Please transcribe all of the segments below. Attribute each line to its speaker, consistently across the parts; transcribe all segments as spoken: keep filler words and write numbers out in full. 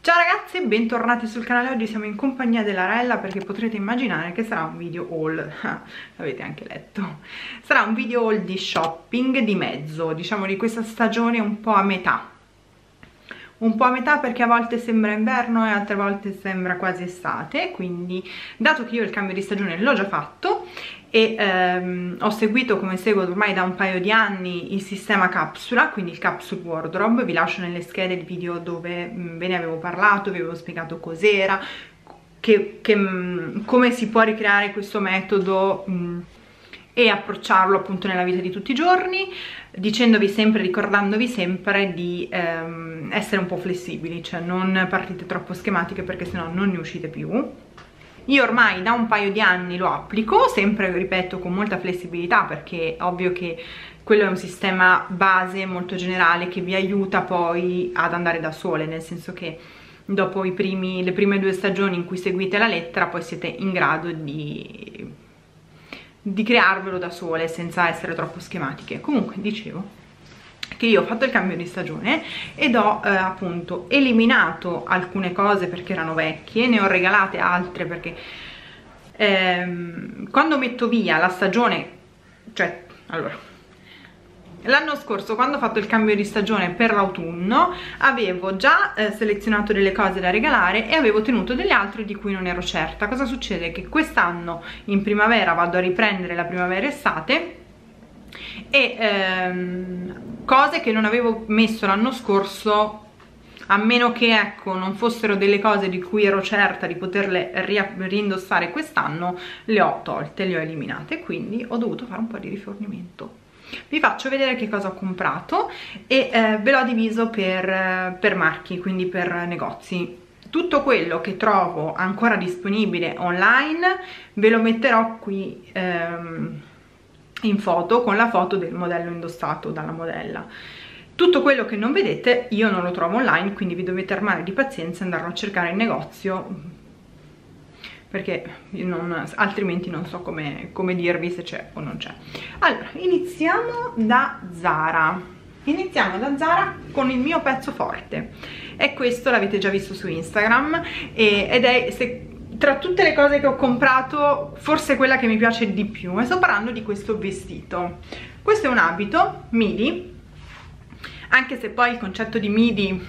Speaker 1: Ciao ragazzi e bentornati sul canale. Oggi siamo in compagnia della Rella perché potrete immaginare che sarà un video haul, l'avete anche letto, sarà un video haul di shopping di mezzo, diciamo di questa stagione un po' a metà, un po' a metà perché a volte sembra inverno e altre volte sembra quasi estate, quindi dato che io il cambio di stagione l'ho già fatto e ehm, ho seguito come seguo ormai da un paio di anni il sistema capsula, quindi il capsule wardrobe, vi lascio nelle schede il video dove mh, ve ne avevo parlato, vi avevo spiegato cos'era, che, che, mh, come si può ricreare questo metodo mh, e approcciarlo appunto nella vita di tutti i giorni, dicendovi sempre, ricordandovi sempre di ehm, essere un po' flessibili, cioè non partite troppo schematiche perché sennò non ne uscite più. Io ormai da un paio di anni lo applico, sempre ripeto con molta flessibilità, perché è ovvio che quello è un sistema base molto generale che vi aiuta poi ad andare da sole, nel senso che dopo i primi, le prime due stagioni in cui seguite la lettera poi siete in grado di, di crearvelo da sole senza essere troppo schematiche. Comunque dicevo che io ho fatto il cambio di stagione ed ho eh, appunto eliminato alcune cose perché erano vecchie, ne ho regalate altre perché ehm, quando metto via la stagione, cioè allora l'anno scorso quando ho fatto il cambio di stagione per l'autunno avevo già eh, selezionato delle cose da regalare e avevo tenuto delle altre di cui non ero certa. Cosa succede? Che quest'anno in primavera vado a riprendere la primavera estate e ehm, cose che non avevo messo l'anno scorso, a meno che ecco non fossero delle cose di cui ero certa di poterle rindossare quest'anno, le ho tolte, le ho eliminate, quindi ho dovuto fare un po' di rifornimento. Vi faccio vedere che cosa ho comprato e eh, ve l'ho diviso per, per marchi, quindi per negozi. Tutto quello che trovo ancora disponibile online ve lo metterò qui ehm, in foto, con la foto del modello indossato dalla modella. Tutto quello che non vedete io non lo trovo online, quindi vi dovete armare di pazienza e andarlo a cercare in negozio, perché non, altrimenti non so come, come dirvi se c'è o non c'è. Allora, iniziamo da Zara. Iniziamo da Zara con il mio pezzo forte. E questo l'avete già visto su Instagram e, ed è... Se, tra tutte le cose che ho comprato, forse quella che mi piace di più, e sto parlando di questo vestito. Questo è un abito midi, anche se poi il concetto di midi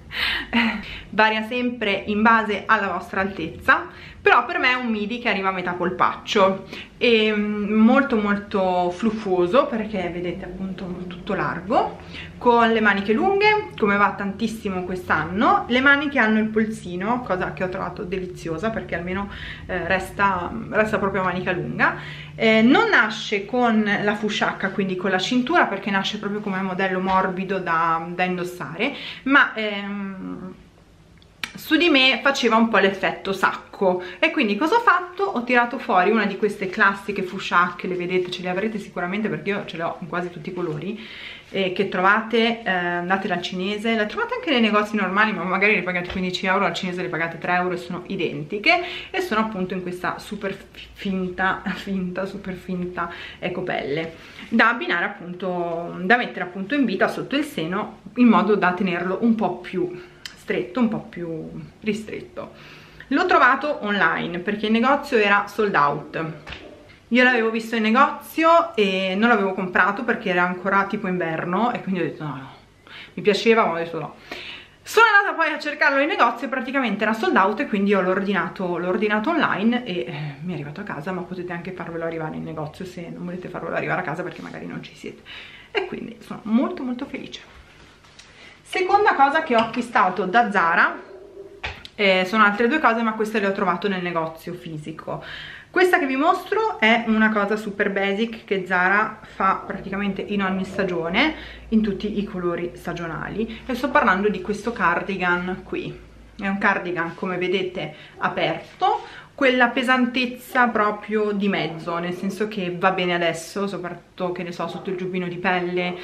Speaker 1: varia sempre in base alla vostra altezza, però per me è un midi che arriva a metà polpaccio e molto molto fluffoso, perché vedete appunto tutto largo, con le maniche lunghe, come va tantissimo quest'anno. Le maniche hanno il polsino, cosa che ho trovato deliziosa perché almeno eh, resta, resta proprio a manica lunga. Eh, non nasce con la fusciacca, quindi con la cintura, perché nasce proprio come modello morbido da, da indossare, ma ehm, su di me faceva un po' l'effetto sacco e quindi cosa ho fatto? Ho tirato fuori una di queste classiche fusciacche, le vedete, ce le avrete sicuramente perché io ce le ho in quasi tutti i colori, eh, che trovate, eh, andate dal cinese, la trovate anche nei negozi normali, ma magari le pagate quindici euro, al cinese le pagate tre euro e sono identiche, e sono appunto in questa super finta, finta, super finta ecopelle, da abbinare appunto, da mettere appunto in vita sotto il seno, in modo da tenerlo un po' più stretto, un po' più ristretto. L'ho trovato online perché il negozio era sold out. Io l'avevo visto in negozio e non l'avevo comprato perché era ancora tipo inverno e quindi ho detto no, no, mi piaceva ma ho detto no. Sono andata poi a cercarlo in negozio e praticamente era sold out e quindi io l'ho ordinato, l'ho ordinato online e eh, mi è arrivato a casa, ma potete anche farvelo arrivare in negozio se non volete farvelo arrivare a casa perché magari non ci siete, e quindi sono molto molto felice. Seconda cosa che ho acquistato da Zara, eh, sono altre due cose, ma queste le ho trovate nel negozio fisico. Questa che vi mostro è una cosa super basic che Zara fa praticamente in ogni stagione, in tutti i colori stagionali, e sto parlando di questo cardigan qui. È un cardigan, come vedete, aperto, quella pesantezza proprio di mezzo, nel senso che va bene adesso, soprattutto che ne so sotto il giubbino di pelle,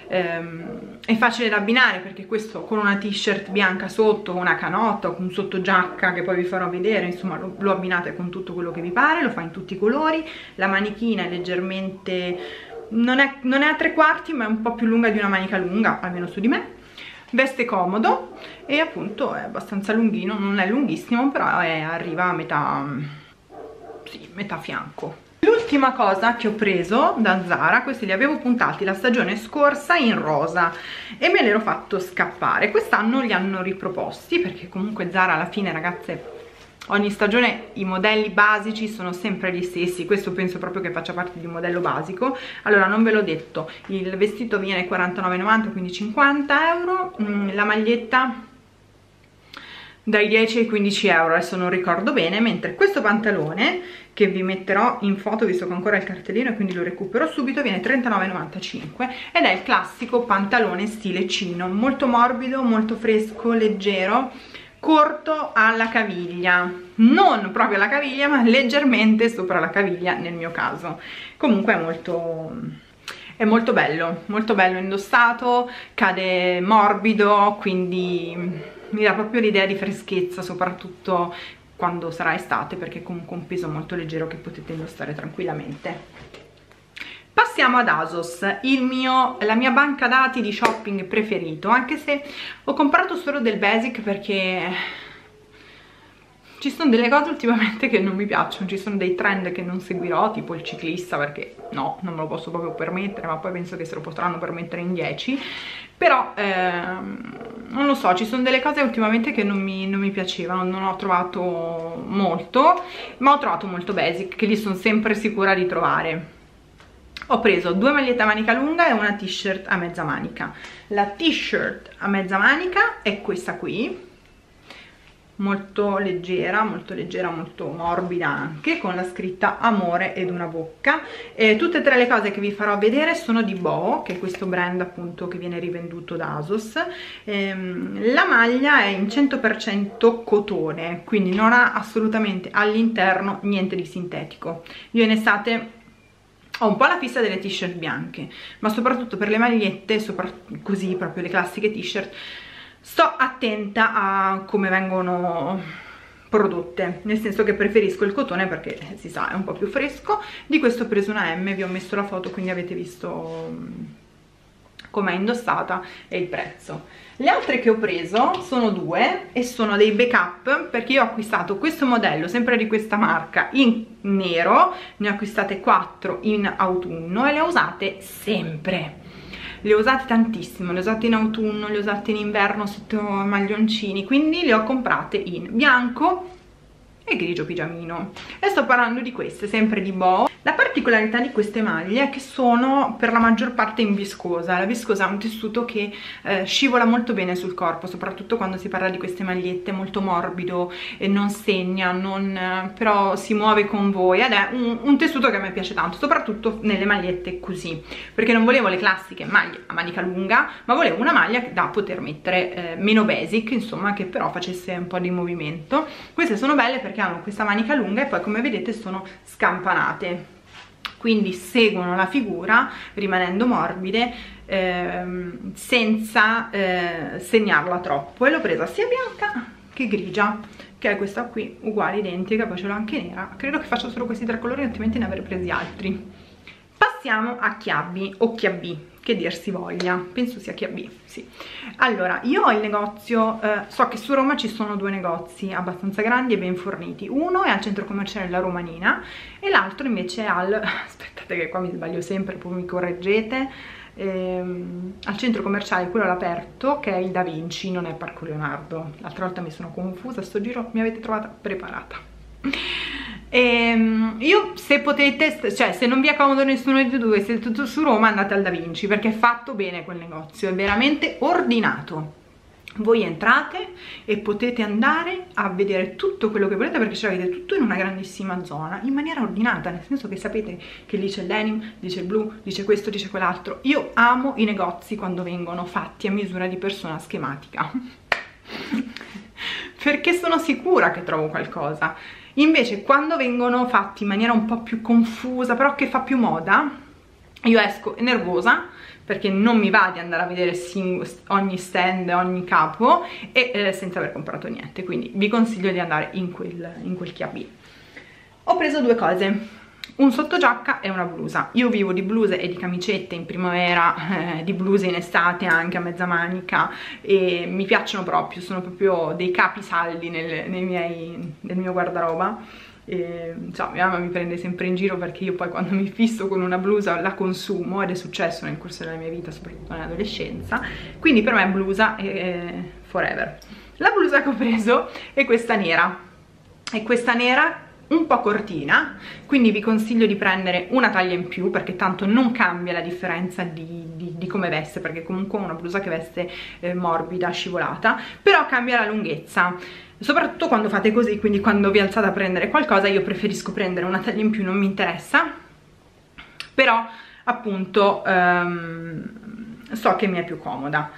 Speaker 1: ehm, è facile da abbinare perché questo con una t-shirt bianca sotto, una canotta o con un sottogiacca che poi vi farò vedere, insomma lo, lo abbinate con tutto quello che vi pare, lo fa in tutti i colori. La manichina è leggermente, non è, non è a tre quarti ma è un po' più lunga di una manica lunga, almeno su di me. veste comodo e appunto è abbastanza lunghino, non è lunghissimo, però è, arriva a metà, sì, metà fianco. L'ultima cosa che ho preso da Zara, questi li avevo puntati la stagione scorsa in rosa e me l'ero fatto scappare. Quest'anno li hanno riproposti perché comunque Zara alla fine, ragazze, ogni stagione i modelli basici sono sempre gli stessi. Questo penso proprio che faccia parte di un modello basico. Allora, non ve l'ho detto, il vestito viene quarantanove e novanta, quindi cinquanta euro, la maglietta dai dieci ai quindici euro, adesso non ricordo bene, mentre questo pantalone, che vi metterò in foto visto che ho ancora il cartellino e quindi lo recupero subito, viene trentanove e novantacinque ed è il classico pantalone stile chino, molto morbido, molto fresco, leggero, corto alla caviglia, non proprio alla caviglia ma leggermente sopra la caviglia nel mio caso. Comunque è molto... è molto bello, molto bello indossato, cade morbido, quindi mi dà proprio l'idea di freschezza, soprattutto quando sarà estate, perché è comunque un peso molto leggero che potete indossare tranquillamente. Passiamo ad ASOS, il mio, la mia banca dati di shopping preferito, anche se ho comprato solo del basic perché ci sono delle cose ultimamente che non mi piacciono, ci sono dei trend che non seguirò, tipo il ciclista, perché no, non me lo posso proprio permettere, ma poi penso che se lo potranno permettere in dieci, però ehm, non lo so, ci sono delle cose ultimamente che non mi, non mi piacevano, non ho trovato molto, ma ho trovato molto basic, che li sono sempre sicura di trovare. Ho preso due magliette a manica lunga e una t-shirt a mezza manica. La t-shirt a mezza manica è questa qui, molto leggera, molto leggera, molto morbida anche, con la scritta amore ed una bocca. E tutte e tre le cose che vi farò vedere sono di Boho, che è questo brand appunto che viene rivenduto da ASOS. Ehm, la maglia è in cento per cento cotone, quindi non ha assolutamente all'interno niente di sintetico. Io in estate ho un po' la fissa delle t-shirt bianche, ma soprattutto per le magliette, così proprio le classiche t-shirt, sto attenta a come vengono prodotte, nel senso che preferisco il cotone perché si sa è un po' più fresco. Di questo ho preso una M, vi ho messo la foto quindi avete visto com'è indossata e il prezzo. Le altre che ho preso sono due e sono dei backup, perché io ho acquistato questo modello sempre di questa marca in nero, ne ho acquistate quattro in autunno e le ho usate sempre. Le ho usate tantissimo, le ho usate in autunno, le ho usate in inverno sotto maglioncini, quindi le ho comprate in bianco e grigio pigiamino. E sto parlando di queste, sempre di Boho. La particolarità di queste maglie è che sono per la maggior parte in viscosa. La viscosa è un tessuto che eh, scivola molto bene sul corpo, soprattutto quando si parla di queste magliette, molto morbido e non segna, non, eh, però si muove con voi, ed è un, un tessuto che a me piace tanto, soprattutto nelle magliette così, perché non volevo le classiche maglie a manica lunga, ma volevo una maglia da poter mettere eh, meno basic, insomma, che però facesse un po' di movimento. Queste sono belle perché hanno questa manica lunga e poi, come vedete, sono scampanate, quindi seguono la figura rimanendo morbide, ehm, senza eh, segnarla troppo. E l'ho presa sia bianca che grigia, che è questa qui, uguale, identica, poi ce l'ho anche nera. Credo che faccia solo questi tre colori, altrimenti ne avrei presi altri. Passiamo a chiavi o chiabbì, che dir si voglia, penso sia chiabbì, sì. Allora, io ho il negozio, eh, so che su Roma ci sono due negozi abbastanza grandi e ben forniti. Uno è al centro commerciale La Romanina e l'altro invece è al, aspettate che qua mi sbaglio sempre, poi mi correggete, ehm, al centro commerciale, quello all'aperto, che è il Da Vinci, non è Parco Leonardo. L'altra volta mi sono confusa, sto giro mi avete trovata preparata. E io, se potete, cioè se non vi è comodo nessuno dei due, siete tutto su Roma, andate al Da Vinci, perché è fatto bene quel negozio, è veramente ordinato. Voi entrate e potete andare a vedere tutto quello che volete, perché ce l'avete tutto in una grandissima zona, in maniera ordinata, nel senso che sapete che lì c'è il denim, lì c'è il blu, lì c'è questo, lì c'è quell'altro. Io amo i negozi quando vengono fatti a misura di persona schematica perché sono sicura che trovo qualcosa. Invece quando vengono fatti in maniera un po' più confusa, però che fa più moda, io esco nervosa, perché non mi va di andare a vedere ogni stand, ogni capo, e eh, senza aver comprato niente. Quindi vi consiglio di andare in quel, in quel chiabbì. Ho preso due cose. un sottogiacca e una blusa. Io vivo di bluse e di camicette in primavera, eh, di bluse in estate anche a mezza manica, e mi piacciono proprio, sono proprio dei capi saldi nel, nei miei, nel mio guardaroba. E, insomma, mia mamma mi prende sempre in giro perché io poi quando mi fisso con una blusa la consumo, ed è successo nel corso della mia vita, soprattutto nell'adolescenza, quindi per me blusa è forever. La blusa che ho preso è questa nera, è questa nera un po' cortina, quindi vi consiglio di prendere una taglia in più perché tanto non cambia la differenza di, di, di come veste, perché comunque è una blusa che veste eh, morbida, scivolata, però cambia la lunghezza, soprattutto quando fate così, quindi quando vi alzate a prendere qualcosa. Io preferisco prendere una taglia in più, non mi interessa, però appunto um, so che mi è più comoda.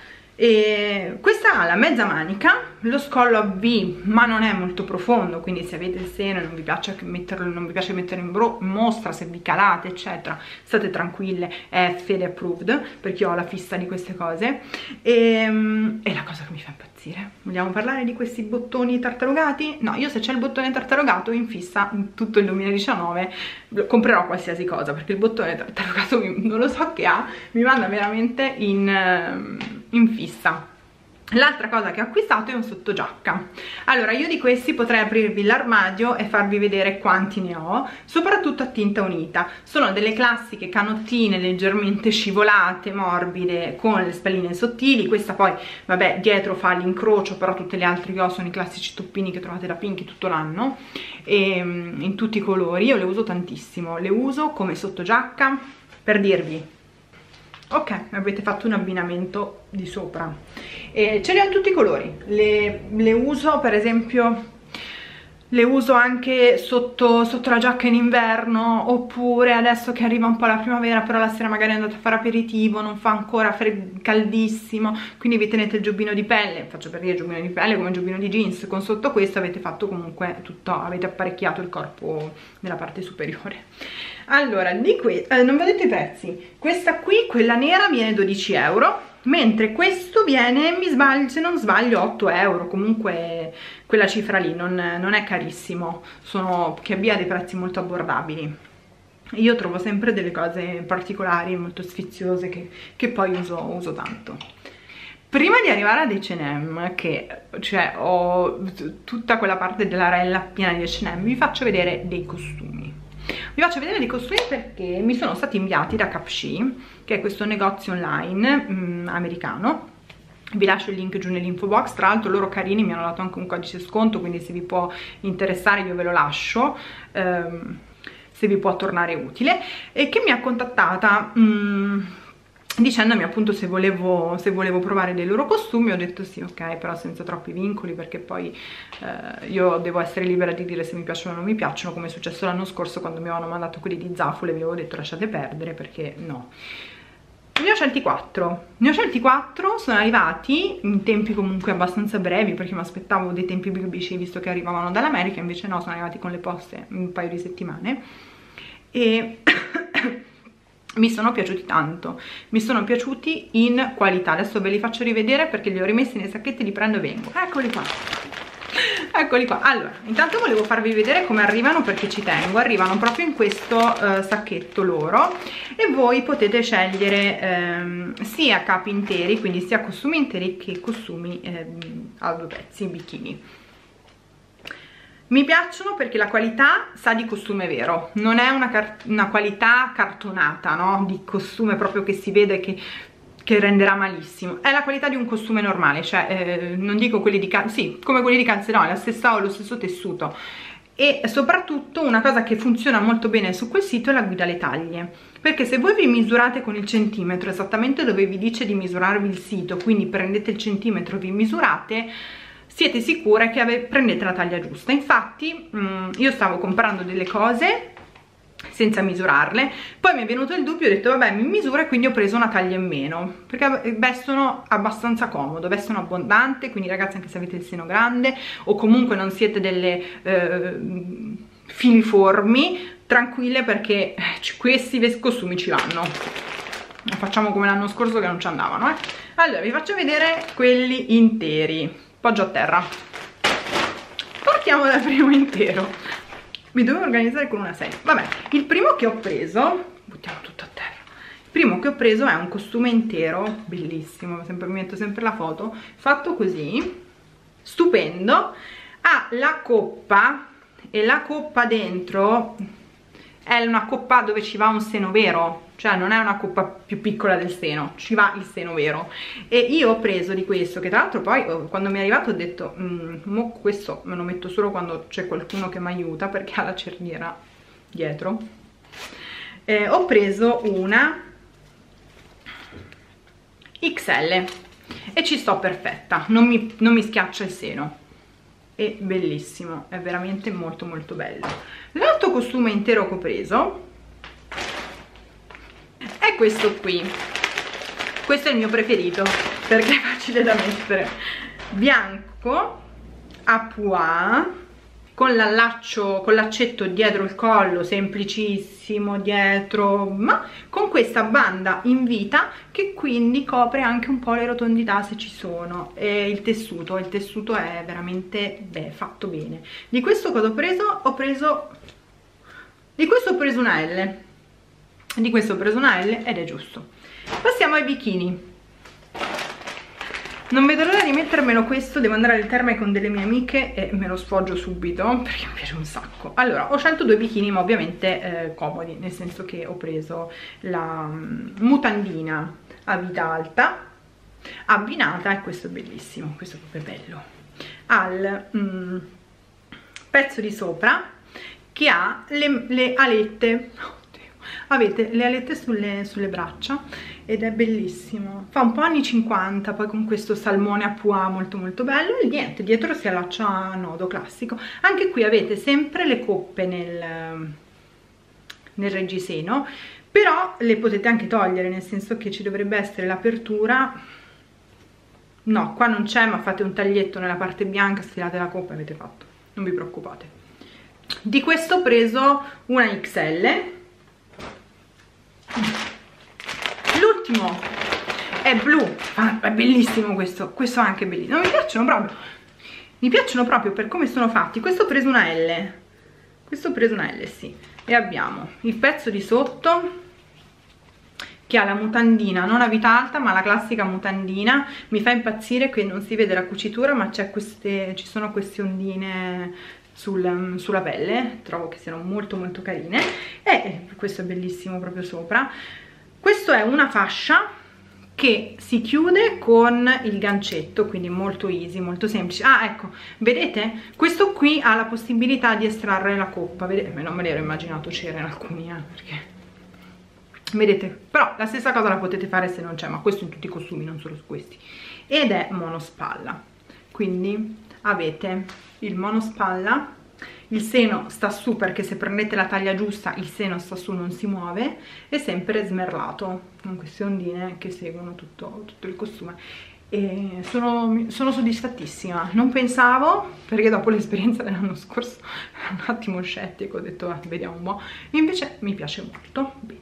Speaker 1: E questa ha la mezza manica, lo scollo a V ma non è molto profondo, quindi se avete il seno e non vi piace metterlo, non vi piace metterlo in, bro, in mostra, se vi calate eccetera, state tranquille, è fede approved perché io ho la fissa di queste cose. E, e la cosa che mi fa impazzire, vogliamo parlare di questi bottoni tartarugati? No, io se c'è il bottone tartarugato in fissa in tutto il duemiladiciannove comprerò qualsiasi cosa, perché il bottone tartarugato non lo so che ha, mi manda veramente in, in fissa. L'altra cosa che ho acquistato è un sottogiacca. Allora, io di questi potrei aprirvi l'armadio e farvi vedere quanti ne ho, soprattutto a tinta unita. Sono delle classiche canottine leggermente scivolate, morbide, con le spalline sottili. Questa poi, vabbè, dietro fa l'incrocio, però tutte le altre che ho sono i classici toppini che trovate da Pinky tutto l'anno, in tutti i colori. Io le uso tantissimo, le uso come sottogiacca, per dirvi, ok, avete fatto un abbinamento di sopra. E ce le ho in tutti i colori, le, le uso per esempio, le uso anche sotto, sotto la giacca in inverno, oppure adesso che arriva un po' la primavera, però la sera magari andate a fare aperitivo, non fa ancora caldissimo, quindi vi tenete il giubbino di pelle, faccio per dire giubbino di pelle come giubbino di jeans, con sotto questo avete fatto comunque tutto, avete apparecchiato il corpo nella parte superiore. Allora, di qui, eh, non vedete i prezzi, questa qui, quella nera, viene dodici euro, mentre questo viene, mi sbaglio, se non sbaglio, otto euro, comunque quella cifra lì, non, non è carissimo, sono, che abbia dei prezzi molto abbordabili. Io trovo sempre delle cose particolari, molto sfiziose, che, che poi uso, uso tanto. Prima di arrivare ad acca e emme, che cioè ho tutta quella parte della rella piena di acca e emme, vi faccio vedere dei costumi. Vi faccio vedere dei costumi perché mi sono stati inviati da Cupshe, che è questo negozio online mh, americano. Vi lascio il link giù nell'info box, tra l'altro loro carini, mi hanno dato anche un codice sconto, quindi se vi può interessare io ve lo lascio, ehm, se vi può tornare utile, e che mi ha contattata mh, dicendomi appunto se volevo, se volevo provare dei loro costumi. Ho detto sì, ok, però senza troppi vincoli, perché poi eh, io devo essere libera di dire se mi piacciono o non mi piacciono, come è successo l'anno scorso quando mi avevano mandato quelli di Zaful e vi avevo detto lasciate perdere, perché no. Ne ho scelti quattro, ne ho scelti quattro, sono arrivati in tempi comunque abbastanza brevi, perché mi aspettavo dei tempi biblici visto che arrivavano dall'America, invece no, sono arrivati con le poste un paio di settimane e mi sono piaciuti tanto, mi sono piaciuti in qualità. Adesso ve li faccio rivedere perché li ho rimessi nei sacchetti, li prendo e vengo. Eccoli qua, eccoli qua. Allora, intanto volevo farvi vedere come arrivano, perché ci tengo. Arrivano proprio in questo uh, sacchetto loro, e voi potete scegliere ehm, sia capi interi, quindi sia costumi interi che costumi ehm, a due pezzi, bikini. Mi piacciono perché la qualità sa di costume vero, non è una, una qualità cartonata, no? Di costume proprio che si vede che, che renderà malissimo. È la qualità di un costume normale, cioè eh, non dico quelli di calze, sì, come quelli di calze, no, è la stessa, lo stesso tessuto. E soprattutto una cosa che funziona molto bene su quel sito è la guida alle taglie, perché se voi vi misurate con il centimetro esattamente dove vi dice di misurarvi il sito, quindi prendete il centimetro, vi misurate, siete sicure che prendete la taglia giusta. Infatti mh, io stavo comprando delle cose senza misurarle, poi mi è venuto il dubbio, ho detto vabbè mi misuro, e quindi ho preso una taglia in meno, perché vestono abbastanza comodo, vestono abbondante, quindi ragazzi anche se avete il seno grande o comunque non siete delle eh, filiformi, tranquille, perché questi costumi ci vanno. Non facciamo come l'anno scorso che non ci andavano, eh. Allora vi faccio vedere quelli interi. Poggio a terra, partiamo dal primo intero. mi dovevo organizzare con una serie. Vabbè, il primo che ho preso, buttiamo tutto a terra, il primo che ho preso è un costume intero, bellissimo, sempre, mi metto sempre la foto, fatto così, stupendo, ha la coppa, e la coppa dentro è una coppa dove ci va un seno vero, cioè non è una coppa più piccola del seno, ci va il seno vero. E io ho preso di questo, che tra l'altro poi quando mi è arrivato ho detto mo questo me lo metto solo quando c'è qualcuno che mi aiuta, perché ha la cerniera dietro. Eh, ho preso una X L e ci sto perfetta, non mi, non mi schiaccia il seno, è bellissimo, è veramente molto molto bello. L'altro costume intero che ho preso è questo qui, questo è il mio preferito perché è facile da mettere, bianco a pois, con l'allaccio, con l'accetto dietro il collo, semplicissimo dietro, ma con questa banda in vita che quindi copre anche un po' le rotondità se ci sono. E il tessuto, il tessuto è veramente beh, fatto bene. Di questo cosa ho preso? Ho preso, di questo ho preso una L, di questo ho preso una L ed è giusto. Passiamo ai bikini. Non vedo l'ora di mettermelo questo, devo andare al terme con delle mie amiche e me lo sfoggio subito perché mi piace un sacco. Allora, ho scelto due bikini ma ovviamente eh, comodi, nel senso che ho preso la um, mutandina a vita alta abbinata, e questo è bellissimo, questo è proprio bello, al um, pezzo di sopra che ha le, le alette, avete le alette sulle, sulle braccia ed è bellissimo, fa un po' anni cinquanta, poi con questo salmone a pois molto molto bello, e niente, dietro si allaccia a nodo classico. Anche qui avete sempre le coppe nel, nel reggiseno, però le potete anche togliere, nel senso che ci dovrebbe essere l'apertura, no, qua non c'è, ma fate un taglietto nella parte bianca, stilate la coppa e avete fatto, non vi preoccupate. Di questo ho preso una X L. L'ultimo è blu, ah, è bellissimo questo, questo è anche bellissimo, no, mi piacciono proprio, mi piacciono proprio per come sono fatti. Questo ho preso una L, questo ho preso una L, sì, e abbiamo il pezzo di sotto che ha la mutandina, non a vita alta ma la classica mutandina, mi fa impazzire che non si vede la cucitura ma c'è queste, ci sono queste ondine sul, sulla pelle, trovo che siano molto molto carine, e questo è bellissimo proprio sopra. Questo è una fascia che si chiude con il gancetto, quindi molto easy, molto semplice. Ah, ecco, vedete? Questo qui ha la possibilità di estrarre la coppa, vedete? Non me l'ero immaginato c'era in alcuni, eh, perché... vedete? Però la stessa cosa la potete fare se non c'è, ma questo in tutti i costumi, non solo su questi. Ed è monospalla, quindi avete il monospalla, il seno sta su perché se prendete la taglia giusta il seno sta su, non si muove, è sempre smerlato con queste ondine che seguono tutto, tutto il costume, e sono, sono soddisfattissima. Non pensavo, perché dopo l'esperienza dell'anno scorso ero un attimo scettico, ho detto ah, vediamo un po', invece mi piace molto bene.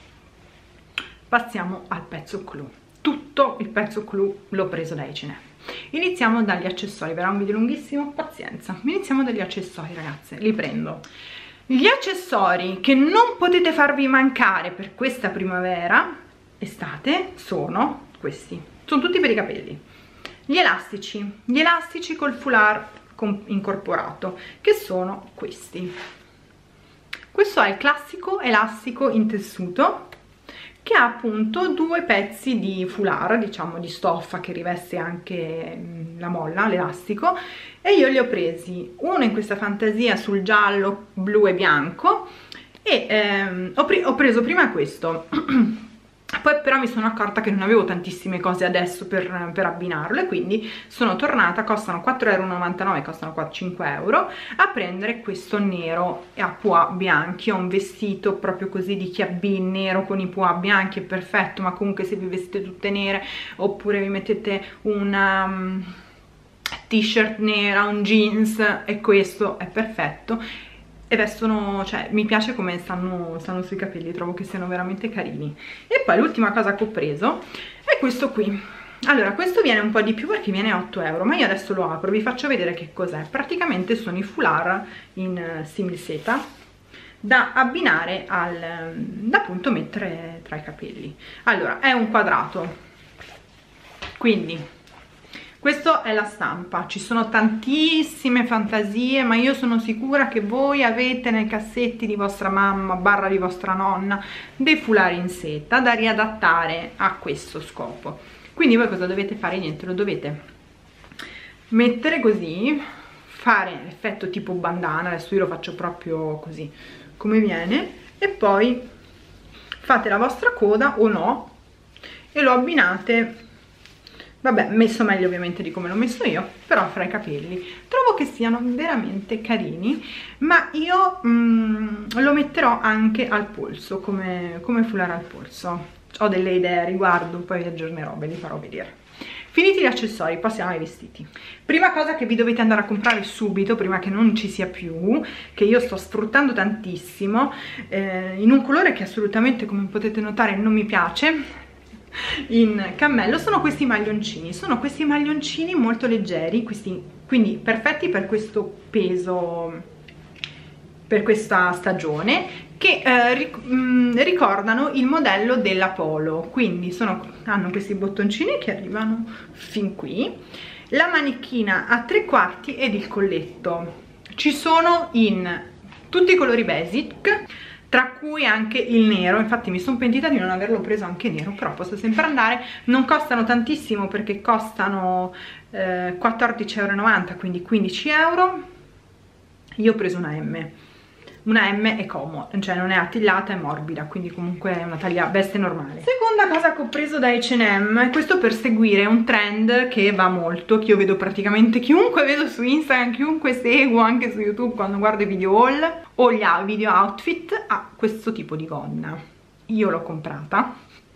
Speaker 1: Passiamo al pezzo clou. Tutto il pezzo clou l'ho preso da H and M. Iniziamo dagli accessori, verrà un video lunghissimo, pazienza. Iniziamo dagli accessori, ragazze, li prendo. Gli accessori che non potete farvi mancare per questa primavera, estate, sono questi. Sono tutti per i capelli. Gli elastici, gli elastici col foulard incorporato, che sono questi. Questo è il classico elastico in tessuto, che ha appunto due pezzi di foulard, diciamo di stoffa che riveste anche la molla, l'elastico, e io li ho presi uno in questa fantasia sul giallo, blu e bianco, e ehm, ho, pre ho preso prima questo. Poi però mi sono accorta che non avevo tantissime cose adesso per, per abbinarlo, e quindi sono tornata, costano quattro e novantanove euro, costano cinque euro, a prendere questo nero e a pois bianchi. Ho un vestito proprio così di chiabbì nero con i pois bianchi, è perfetto, ma comunque se vi vestite tutte nere oppure vi mettete una um, t-shirt nera, un jeans, e questo è perfetto. E vestono, cioè mi piace come stanno, stanno sui capelli, trovo che siano veramente carini. E poi l'ultima cosa che ho preso è questo qui, Allora, questo viene un po' di più perché viene otto euro, ma io adesso lo apro, vi faccio vedere che cos'è. Praticamente sono i foulard in uh, similseta da abbinare al, da appunto mettere tra i capelli. Allora, è un quadrato, quindi questa è la stampa, ci sono tantissime fantasie, ma io sono sicura che voi avete nei cassetti di vostra mamma barra di vostra nonna dei foulard in seta da riadattare a questo scopo. Quindi voi cosa dovete fare? Niente, lo dovete mettere così, fare l'effetto tipo bandana, adesso io lo faccio proprio così come viene, e poi fate la vostra coda o no e lo abbinate, vabbè, messo meglio ovviamente di come l'ho messo io, però fra i capelli. Trovo che siano veramente carini, ma io mm, lo metterò anche al polso, come, come foulard al polso. Ho delle idee a riguardo, poi vi aggiornerò, ve li farò vedere. Finiti gli accessori, passiamo ai vestiti. Prima cosa che vi dovete andare a comprare subito, prima che non ci sia più, che io sto sfruttando tantissimo, eh, in un colore che assolutamente, come potete notare, non mi piace, in cammello, sono questi maglioncini. Sono questi maglioncini molto leggeri, questi, quindi perfetti per questo peso, per questa stagione, che eh, ric mh, ricordano il modello della Polo, quindi sono, hanno questi bottoncini che arrivano fin qui, la manicchina a tre quarti ed il colletto. Ci sono in tutti i colori basic, tra cui anche il nero. Infatti mi sono pentita di non averlo preso anche nero, però posso sempre andare. Non costano tantissimo perché costano eh, quattordici e novanta euro, quindi quindici euro. Io ho preso una M. Una M è comoda, cioè non è attillata, è morbida, quindi comunque è una taglia veste normale. Seconda cosa che ho preso da H and M, questo per seguire un trend che va molto, che io vedo praticamente chiunque vedo su Instagram, chiunque seguo anche su YouTube quando guardo i video haul o gli video outfit, ha questo tipo di gonna. Io l'ho comprata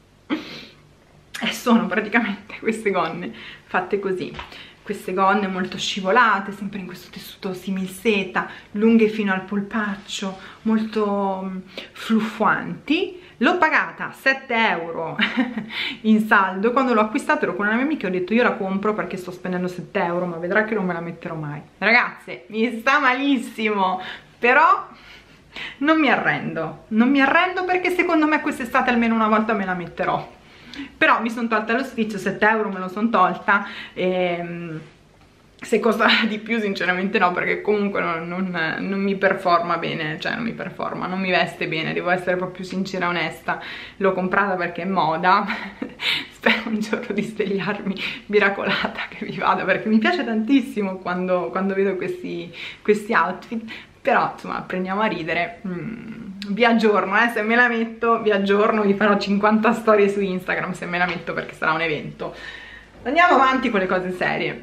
Speaker 1: e sono praticamente queste gonne fatte così. Queste gonne molto scivolate, sempre in questo tessuto similseta, lunghe fino al polpaccio, molto fluffuanti. L'ho pagata sette euro in saldo. Quando l'ho acquistato ero con una mia amica e ho detto io la compro perché sto spendendo sette euro, ma vedrà che non me la metterò mai. Ragazze, mi sta malissimo, però non mi arrendo. Non mi arrendo perché secondo me quest'estate almeno una volta me la metterò. Però mi sono tolta lo sfizio, sette euro me lo sono tolta, e se costa di più sinceramente no, perché comunque non, non, non mi performa bene, cioè non mi performa, non mi veste bene, devo essere proprio sincera e onesta. L'ho comprata perché è moda, spero un giorno di svegliarmi miracolata che vi vada, perché mi piace tantissimo quando, quando vedo questi, questi outfit. Però insomma, prendiamo a ridere. mm. Vi aggiorno, eh, se me la metto vi aggiorno, vi farò cinquanta storie su Instagram se me la metto, perché sarà un evento. Andiamo avanti con le cose serie.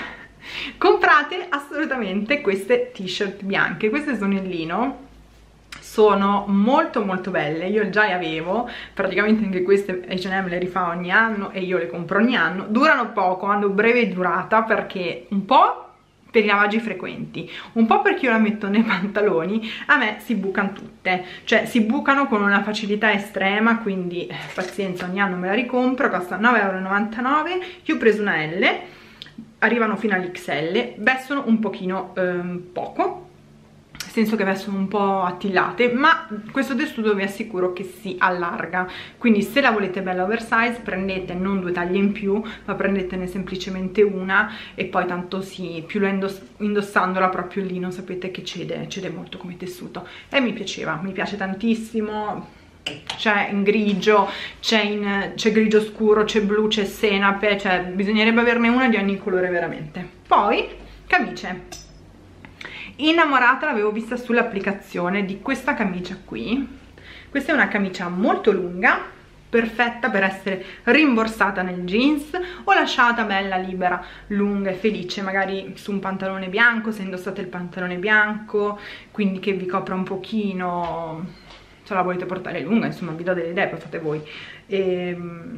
Speaker 1: Comprate assolutamente queste t-shirt bianche, queste sono in lino, sono molto molto belle, io già le avevo, praticamente anche queste H and M le rifà ogni anno e io le compro ogni anno. Durano poco, hanno breve durata, perché un po' per i lavaggi frequenti, un po' perché io la metto nei pantaloni, a me si bucano tutte, cioè si bucano con una facilità estrema, quindi eh, pazienza, ogni anno me la ricompro. Costa nove e novantanove euro, io ho preso una L, arrivano fino all'X L, vestono un pochino ehm, poco, nel senso che vestono un po' attillate, ma questo tessuto vi assicuro che si allarga, quindi se la volete bella oversize prendete non due taglie in più, ma prendetene semplicemente una, e poi tanto sì, più lo indoss indossandola proprio lì non sapete che cede, cede molto come tessuto, e mi piaceva, mi piace tantissimo. C'è in grigio, c'è grigio scuro, c'è blu, c'è senape, cioè bisognerebbe averne una di ogni colore veramente. Poi camicie. Innamorata, l'avevo vista sull'applicazione di questa camicia qui. Questa è una camicia molto lunga, perfetta per essere rimborsata nel jeans o lasciata bella libera, lunga e felice, magari su un pantalone bianco, se indossate il pantalone bianco, quindi che vi copra un pochino, se la volete portare lunga, insomma vi do delle idee, poi fate voi. E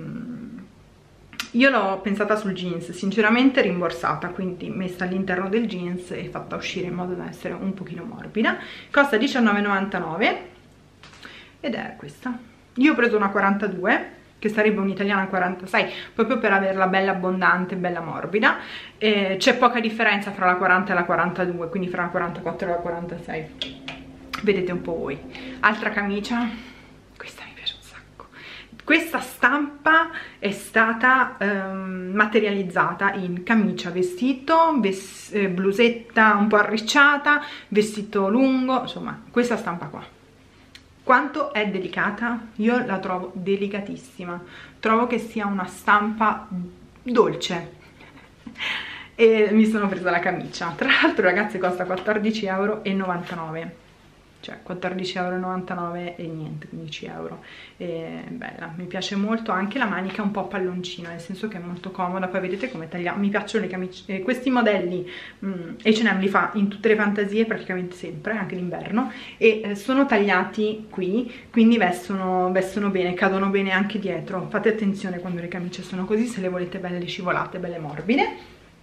Speaker 1: io l'ho pensata sul jeans, sinceramente rimborsata, quindi messa all'interno del jeans e fatta uscire in modo da essere un pochino morbida. Costa diciannove e novantanove ed è questa. Io ho preso una quarantadue, che sarebbe un'italiana quarantasei, proprio per averla bella abbondante, bella morbida. Eh, c'è poca differenza fra la quaranta e la quarantadue, quindi fra la quarantaquattro e la quarantasei, vedete un po' voi. Altra camicia, questa mi piace un sacco. Questa stampa è stata ehm, materializzata in camicia, vestito, ves eh, blusetta un po' arricciata, vestito lungo, insomma questa stampa qua. Quanto è delicata? Io la trovo delicatissima, trovo che sia una stampa dolce e mi sono presa la camicia. Tra l'altro ragazzi costa quattordici e novantanove euro, cioè quattordici e novantanove euro e niente, quindici euro. È bella, mi piace molto, anche la manica è un po' palloncina, nel senso che è molto comoda. Poi vedete come tagliamo, mi piacciono le camicie, eh, questi modelli mh, H and M li fa in tutte le fantasie praticamente sempre, anche d'inverno, e eh, sono tagliati qui, quindi vestono, vestono bene, cadono bene anche dietro. Fate attenzione quando le camicie sono così, se le volete belle scivolate, belle morbide.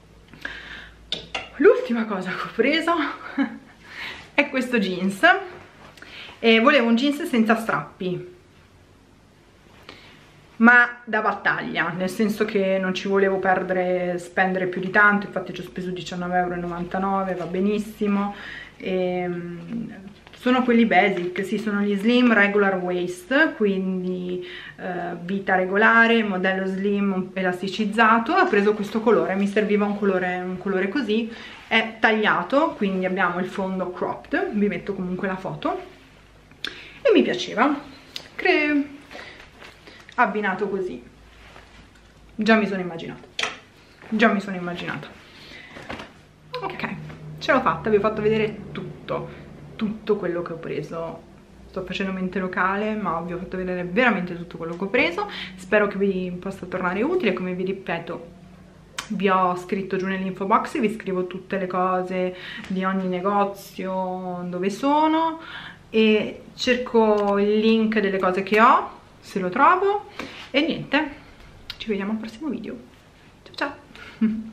Speaker 1: L'ultima cosa che ho preso è questo jeans, e volevo un jeans senza strappi, ma da battaglia, nel senso che non ci volevo perdere, spendere più di tanto, infatti ci ho speso diciannove e novantanove euro, va benissimo. E sono quelli basic, sì, sono gli slim regular waist, quindi eh, vita regolare, modello slim elasticizzato. Ho preso questo colore, mi serviva un colore, un colore così, è tagliato, quindi abbiamo il fondo cropped, vi metto comunque la foto, e mi piaceva, Cre abbinato così, già mi sono immaginata, già mi sono immaginata. Ok, ce l'ho fatta, vi ho fatto vedere tutto, tutto quello che ho preso. Sto facendo mente locale, ma vi ho fatto vedere veramente tutto quello che ho preso. Spero che vi possa tornare utile. Come vi ripeto, vi ho scritto giù nell'info box, vi scrivo tutte le cose di ogni negozio dove sono, e cerco il link delle cose che ho, se lo trovo. E niente, ci vediamo al prossimo video. Ciao ciao.